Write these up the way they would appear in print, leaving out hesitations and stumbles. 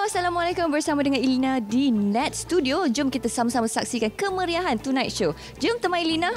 Assalamualaikum, bersama dengan Elina di Net Studio. Jom kita sama-sama saksikan kemeriahan Tonight Show. Jom temui Elina.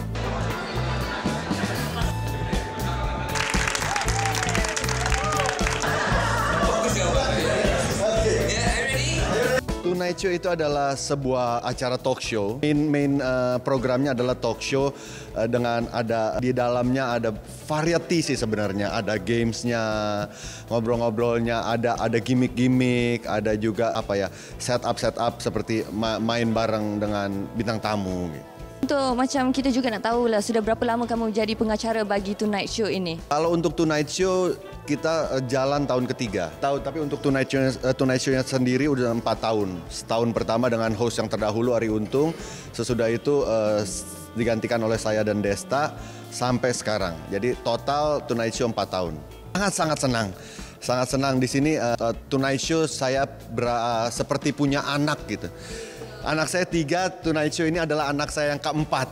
Tonight Show itu adalah sebuah acara talk show. Main programnya adalah talk show dengan ada di dalamnya ada variety sih sebenarnya. Ada gamesnya, ngobrol-ngobrolnya, ada gimmick-gimmick, ada juga setup seperti main bareng dengan bintang tamu. Gitu. Untuk macam kita juga nak tahu lah, sudah berapa lama kamu jadi pengacara bagi Tonight Show ini? Kalau untuk Tonight Show kita jalan tahun ketiga. Tapi untuk Tonight Show-nya sendiri udah 4 tahun. Setahun pertama dengan host yang terdahulu Arie Untung. Sesudah itu digantikan oleh saya dan Desta sampai sekarang. Jadi total Tonight Show 4 tahun. Sangat senang. Sangat senang di sini Tonight Show saya seperti punya anak gitu. Anak saya 3, Tonight Show ini adalah anak saya yang keempat.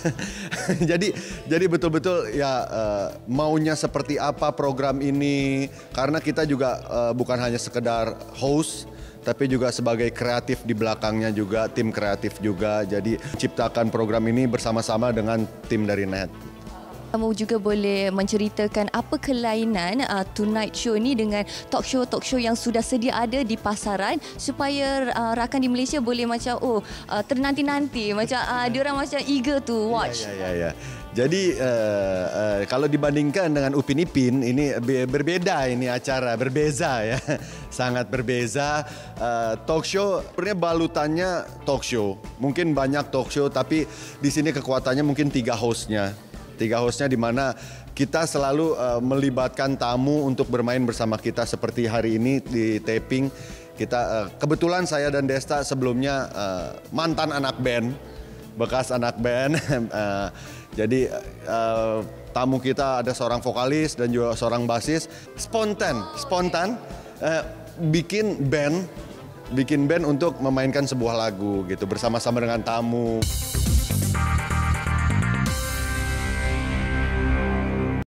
jadi betul-betul ya maunya seperti apa program ini. Karena kita juga bukan hanya sekedar host, tapi juga sebagai kreatif di belakangnya juga, tim kreatif juga. Jadi ciptakan program ini bersama-sama dengan tim dari Net. Kamu juga boleh menceritakan apa kelainan Tonight Show ni dengan talk show yang sudah sedia ada di pasaran supaya rakan di Malaysia boleh macam ternanti-nanti macam diorang macam eager to watch. Ya. Jadi kalau dibandingkan dengan Upin Ipin ini berbeda, ini acara berbeza ya. Sangat berbeza. Talk show sebenarnya balutannya talk show. Mungkin banyak talk show tapi di sini kekuatannya mungkin 3 hostnya. 3 hostnya di mana kita selalu melibatkan tamu untuk bermain bersama kita seperti hari ini di taping. Kita kebetulan saya dan Desta sebelumnya mantan anak band, bekas anak band. Jadi tamu kita ada seorang vokalis dan juga seorang basis. Spontan bikin band untuk memainkan sebuah lagu gitu bersama-sama dengan tamu.